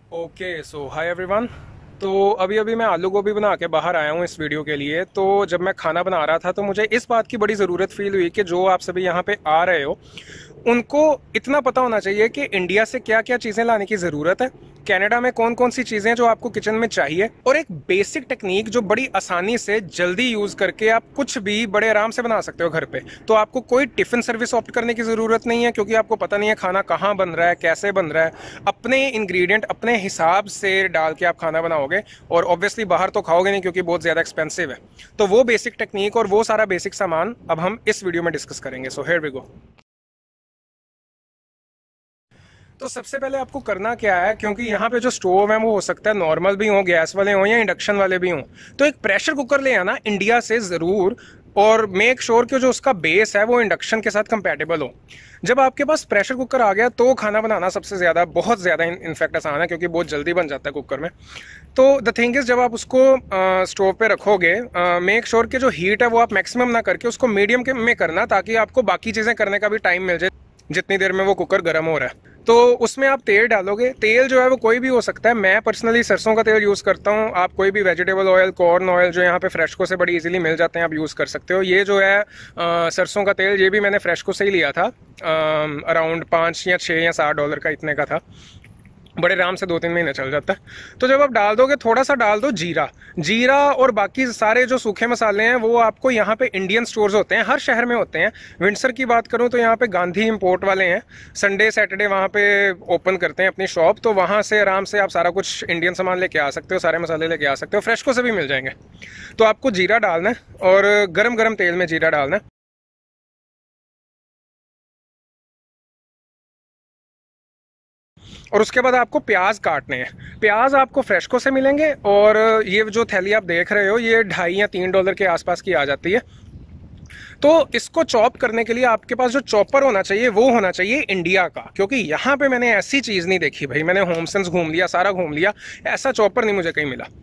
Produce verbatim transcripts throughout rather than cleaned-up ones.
Okay so hi everyone. तो अभी अभी मैं आलू गोभी बना के बाहर आया हूँ इस वीडियो के लिए। तो जब मैं खाना बना रहा था तो मुझे इस बात की बड़ी ज़रूरत फील हुई कि जो आप सभी यहाँ पे आ रहे हो उनको इतना पता होना चाहिए कि इंडिया से क्या क्या चीज़ें लाने की ज़रूरत है, कनाडा में कौन कौन सी चीज़ें जो आपको किचन में चाहिए, और एक बेसिक टेक्निक जो बड़ी आसानी से जल्दी यूज़ करके आप कुछ भी बड़े आराम से बना सकते हो घर पे। तो आपको कोई टिफ़िन सर्विस ऑप्ट करने की ज़रूरत नहीं है, क्योंकि आपको पता नहीं है खाना कहाँ बन रहा है, कैसे बन रहा है। अपने इंग्रेडिएंट अपने हिसाब से डाल के आप खाना बनाओगे, और ऑब्वियसली बाहर तो खाओगे नहीं क्योंकि बहुत ज़्यादा एक्सपेंसिव है। तो वो बेसिक टेक्निक और वो सारा बेसिक सामान अब हम इस वीडियो में डिस्कस करेंगे। So here we go. तो सबसे पहले आपको करना क्या है, क्योंकि यहाँ पे जो स्टोव है वो हो सकता है नॉर्मल भी हो, गैस वाले हों या इंडक्शन वाले भी हों। तो एक प्रेशर कुकर ले आना इंडिया से ज़रूर, और मेक श्योर कि जो उसका बेस है वो इंडक्शन के साथ कंपैटिबल हो। जब आपके पास प्रेशर कुकर आ गया तो खाना बनाना सबसे ज़्यादा बहुत ज़्यादा इनफैक्ट आसान है, क्योंकि बहुत जल्दी बन जाता है कुकर में। तो द थिंग इज़, जब आप उसको स्टोव पे रखोगे, मेक श्योर कि जो हीट है वो आप मैक्सिमम ना करके उसको मीडियम के में करना, ताकि आपको बाकी चीज़ें करने का भी टाइम मिल जाए जितनी देर में वो कुकर गर्म हो रहा है। तो उसमें आप तेल डालोगे। तेल जो है वो कोई भी हो सकता है, मैं पर्सनली सरसों का तेल यूज़ करता हूँ। आप कोई भी वेजिटेबल ऑयल, कॉर्न ऑयल जो यहाँ पे फ्रेशको से बड़ी इजीली मिल जाते हैं, आप यूज़ कर सकते हो। ये जो है आ, सरसों का तेल, ये भी मैंने फ्रेशको से ही लिया था। अराउंड पाँच या छः या सात डॉलर का इतने का था, बड़े आराम से दो तीन महीने चल जाता है। तो जब आप डाल दोगे, थोड़ा सा डाल दो जीरा। जीरा और बाकी सारे जो सूखे मसाले हैं वो आपको यहाँ पे इंडियन स्टोर्स होते हैं, हर शहर में होते हैं। विंडसर की बात करूँ तो यहाँ पे गांधी इंपोर्ट वाले हैं, संडे सैटरडे वहाँ पे ओपन करते हैं अपनी शॉप। तो वहाँ से आराम से आप सारा कुछ इंडियन सामान लेके आ सकते हो, सारे मसाले लेके आ सकते हो, फ्रेशको से भी मिल जाएंगे। तो आपको जीरा डालना है और गर्म गर्म तेल में जीरा डालना है। और उसके बाद आपको प्याज काटने हैं। प्याज आपको फ्रेशको से मिलेंगे, और ये जो थैली आप देख रहे हो ये ढाई या तीन डॉलर के आसपास की आ जाती है। तो इसको चॉप करने के लिए आपके पास जो चॉपर होना चाहिए वो होना चाहिए इंडिया का, क्योंकि यहाँ पे मैंने ऐसी चीज़ नहीं देखी भाई। मैंने होमसेंस घूम लिया, सारा घूम लिया, ऐसा चॉपर नहीं मुझे कहीं मिला।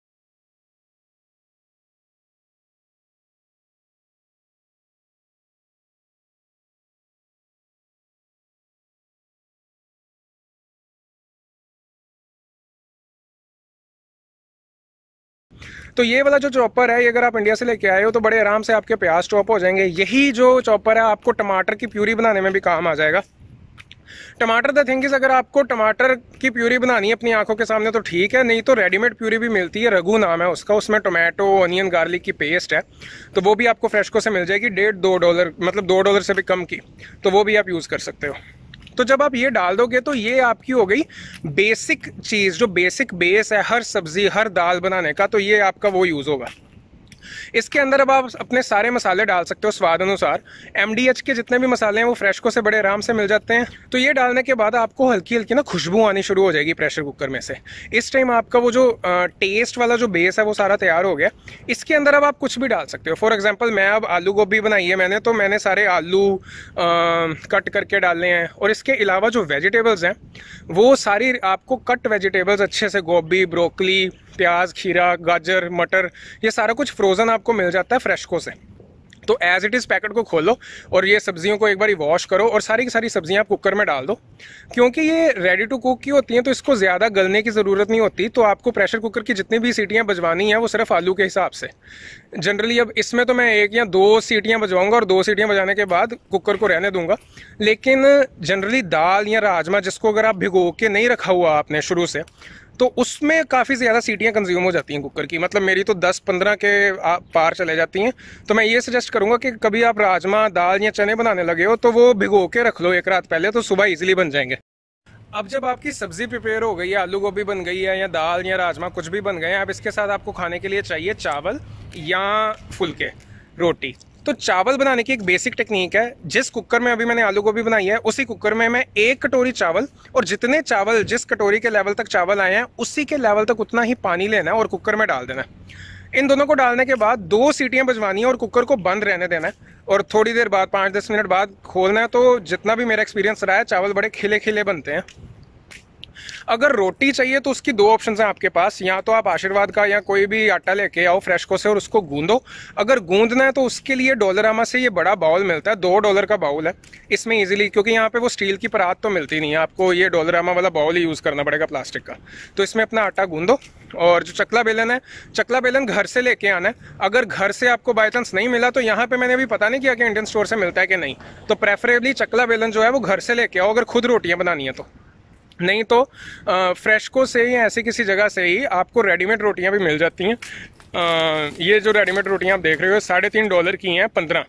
तो ये वाला जो चॉपर है, ये अगर आप इंडिया से लेके आए हो तो बड़े आराम से आपके प्याज चॉप हो जाएंगे। यही जो चॉपर है आपको टमाटर की प्यूरी बनाने में भी काम आ जाएगा। टमाटर द थिंग इज, अगर आपको टमाटर की प्यूरी बनानी है अपनी आंखों के सामने तो ठीक है, नहीं तो रेडीमेड प्यूरी भी मिलती है, रघु नाम है उसका। उसमें टोमेटो, ऑनियन, गार्लिक की पेस्ट है। तो वो भी आपको फ्रेशको से मिल जाएगी, डेढ़ दो डॉलर मतलब दो डॉलर से भी कम की। तो वो भी आप यूज़ कर सकते हो। तो जब आप ये डाल दोगे तो ये आपकी हो गई बेसिक चीज़, जो बेसिक बेस है हर सब्जी हर दाल बनाने का। तो ये आपका वो यूज़ होगा। इसके अंदर अब आप अपने सारे मसाले डाल सकते हो स्वाद अनुसार। एमडीएच के जितने भी मसाले हैं वो फ्रेशको से बड़े आराम से मिल जाते हैं। तो ये डालने के बाद आपको हल्की हल्की ना खुशबू आनी शुरू हो जाएगी प्रेशर कुकर में से। इस टाइम आपका वो जो टेस्ट वाला जो बेस है वो सारा तैयार हो गया। इसके अंदर अब आप कुछ भी डाल सकते हो। फॉर एग्जाम्पल, मैं अब आलू गोभी बनाई है मैंने, तो मैंने सारे आलू कट करके डालने हैं। और इसके अलावा जो वेजिटेबल्स हैं वो सारी आपको कट वेजिटेबल्स अच्छे से, गोभी, ब्रोकली, प्याज, खीरा, गाजर, मटर, ये सारा कुछ फ्रोज़न आपको मिल जाता है फ्रेशको से। तो एज इट इज़ पैकेट को खोलो और ये सब्जियों को एक बार वॉश करो और सारी की सारी सब्जियां आप कुकर में डाल दो। क्योंकि ये रेडी टू कुक की होती हैं तो इसको ज़्यादा गलने की ज़रूरत नहीं होती। तो आपको प्रेशर कुकर की जितनी भी सीटियां बजवानी हैं वो सिर्फ आलू के हिसाब से। जनरली अब इसमें तो मैं एक या दो सीटियां बजवाऊंगा और दो सीटियां बजाने के बाद कुकर को रहने दूंगा। लेकिन जनरली दाल या राजमा जिसको अगर आप भिगो के नहीं रखा हुआ आपने शुरू से, तो उसमें काफ़ी ज़्यादा सीटियाँ कंज्यूम हो जाती हैं कुकर की। मतलब मेरी तो दस पंद्रह के पार चले जाती हैं। तो मैं ये सजेस्ट करूँगा कि कभी आप राजमा, दाल या चने बनाने लगे हो तो वो भिगो के रख लो एक रात पहले, तो सुबह इजीली बन जाएंगे। अब जब आपकी सब्जी प्रिपेयर हो गई है, आलू गोभी बन गई है या दाल या राजमा कुछ भी बन गए हैं, अब इसके साथ आपको खाने के लिए चाहिए चावल या फुलके, रोटी। तो चावल बनाने की एक बेसिक टेक्निक है। जिस कुकर में अभी मैंने आलू गोभी बनाई है उसी कुकर में मैं एक कटोरी चावल, और जितने चावल जिस कटोरी के लेवल तक चावल आए हैं उसी के लेवल तक उतना ही पानी लेना है और कुकर में डाल देना है। इन दोनों को डालने के बाद दो सीटियां बजवानी है और कुकर को बंद रहने देना है। और थोड़ी देर बाद, पाँच दस मिनट बाद खोलना है। तो जितना भी मेरा एक्सपीरियंस रहा है, चावल बड़े खिले खिले बनते हैं। अगर रोटी चाहिए तो उसकी दो ऑप्शन हैं आपके पास, या तो आप आशीर्वाद का या कोई भी आटा लेके आओ फ्रेशको से और उसको गूंदो। अगर गूंदना है तो उसके लिए डॉलरामा से ये बड़ा बाउल मिलता है, दो डॉलर का बाउल है, इसमें इजीली, क्योंकि यहाँ पे वो स्टील की परात तो मिलती नहीं है, आपको ये डॉलरामा वाला बाउल ही यूज़ करना पड़ेगा प्लास्टिक का। तो इसमें अपना आटा गूंदो। और जो चकला बेलन है, चकला बेलन घर से लेके आना है। अगर घर से आपको बाई चांस नहीं मिला तो यहाँ पे मैंने अभी पता नहीं किया कि इंडियन स्टोर से मिलता है कि नहीं, तो प्रेफरेबली चकला बेलन जो है वो घर से लेके आओ अगर खुद रोटियाँ बनानी है तो। नहीं तो फ्रेशको से या ऐसी किसी जगह से ही आपको रेडीमेड रोटियां भी मिल जाती हैं। आ, ये जो रेडीमेड रोटियां आप देख रहे हो साढ़े तीन डॉलर की हैं पंद्रह।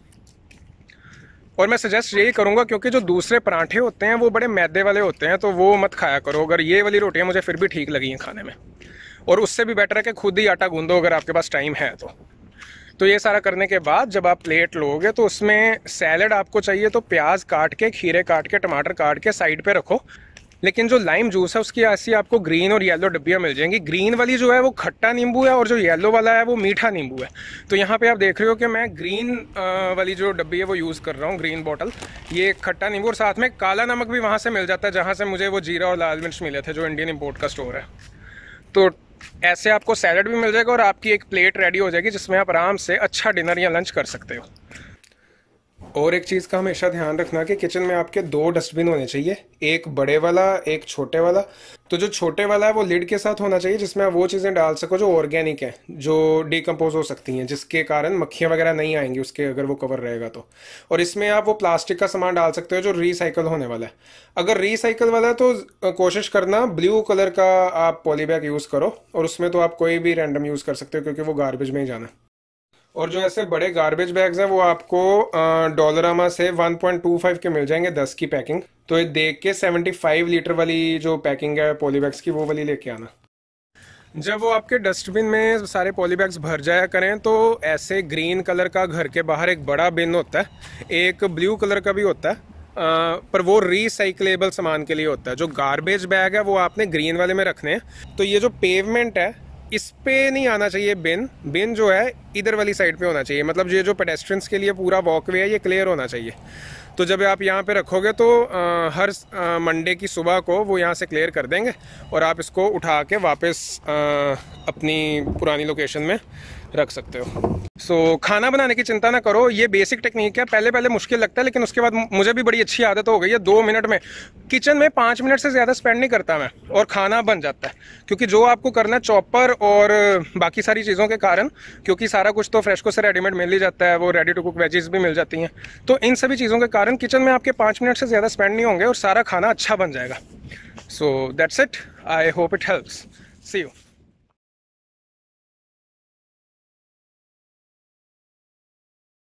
और मैं सजेस्ट यही करूंगा, क्योंकि जो दूसरे पराठे होते हैं वो बड़े मैदे वाले होते हैं, तो वो मत खाया करो। अगर ये वाली रोटियां मुझे फिर भी ठीक लगी हैं खाने में, और उससे भी बेटर है कि खुद ही आटा गूंदो अगर आपके पास टाइम है तो। तो ये सारा करने के बाद जब आप प्लेट लोगे तो उसमें सैलड आपको चाहिए तो प्याज काट के, खीरे काट के, टमाटर काट के साइड पे रखो। लेकिन जो लाइम जूस है उसकी ऐसी आपको ग्रीन और येलो डब्बियाँ मिल जाएंगी। ग्रीन वाली जो है वो खट्टा नींबू है और जो येलो वाला है वो मीठा नींबू है। तो यहाँ पे आप देख रहे हो कि मैं ग्रीन वाली जो डब्बी है वो यूज़ कर रहा हूँ, ग्रीन बॉटल। ये खट्टा नींबू और साथ में काला नमक भी वहाँ से मिल जाता है जहाँ से मुझे वो जीरा और लाल मिर्च मिले थे, जो इंडियन इम्पोर्ट का स्टोर है। तो ऐसे आपको सैलड भी मिल जाएगा और आपकी एक प्लेट रेडी हो जाएगी जिसमें आप आराम से अच्छा डिनर या लंच कर सकते हो। और एक चीज़ का हमेशा ध्यान रखना कि किचन में आपके दो डस्टबिन होने चाहिए, एक बड़े वाला, एक छोटे वाला। तो जो छोटे वाला है वो लिड के साथ होना चाहिए जिसमें आप वो चीज़ें डाल सको जो ऑर्गेनिक है, जो डिकम्पोज हो सकती हैं, जिसके कारण मक्खियाँ वगैरह नहीं आएंगी उसके, अगर वो कवर रहेगा तो। और इसमें आप वो प्लास्टिक का सामान डाल सकते हो जो रिसाइकल होने वाला है। अगर रिसाइकल वाला है तो कोशिश करना ब्लू कलर का आप पॉली बैग यूज़ करो, और उसमें तो आप कोई भी रैंडम यूज़ कर सकते हो क्योंकि वो गार्बेज में ही जाना है। और जो ऐसे बड़े गार्बेज बैग्स हैं वो आपको डॉलरामा से वन पॉइंट टू फाइव के मिल जाएंगे, दस की पैकिंग। तो ये देख के सेवेंटी फाइव लीटर वाली जो पैकिंग है पॉली बैग्स की वो वाली लेके आना। जब वो आपके डस्टबिन में सारे पॉली बैग्स भर जाया करें तो ऐसे ग्रीन कलर का घर के बाहर एक बड़ा बिन होता है, एक ब्लू कलर का भी होता है, आ, पर वो रिसाइकलेबल सामान के लिए होता है। जो गार्बेज बैग है वो आपने ग्रीन वाले में रखने हैं। तो ये जो पेवमेंट है इस पे नहीं आना चाहिए बिन, बिन जो है इधर वाली साइड पे होना चाहिए। मतलब ये जो पेडेस्ट्रियंस के लिए पूरा वॉकवे है ये क्लियर होना चाहिए। तो जब आप यहाँ पे रखोगे तो आ, हर मंडे की सुबह को वो यहाँ से क्लियर कर देंगे और आप इसको उठा के वापस आ, अपनी पुरानी लोकेशन में रख सकते हो। सो so, खाना बनाने की चिंता ना करो, ये बेसिक टेक्निक है। पहले पहले मुश्किल लगता है लेकिन उसके बाद मुझे भी बड़ी अच्छी आदत हो गई है। दो मिनट में किचन में पाँच मिनट से ज़्यादा स्पेंड नहीं करता मैं और खाना बन जाता है, क्योंकि जो आपको करना है चॉपर और बाकी सारी चीज़ों के कारण, क्योंकि सारा कुछ तो फ्रेशको से रेडीमेड मिल ही जाता है, वो रेडी टू कुक वेजीज भी मिल जाती हैं। तो इन सभी चीज़ों के कारण किचन में आपके पाँच मिनट से ज़्यादा स्पेंड नहीं होंगे और सारा खाना अच्छा बन जाएगा। So that's it, I hope it helps, see you.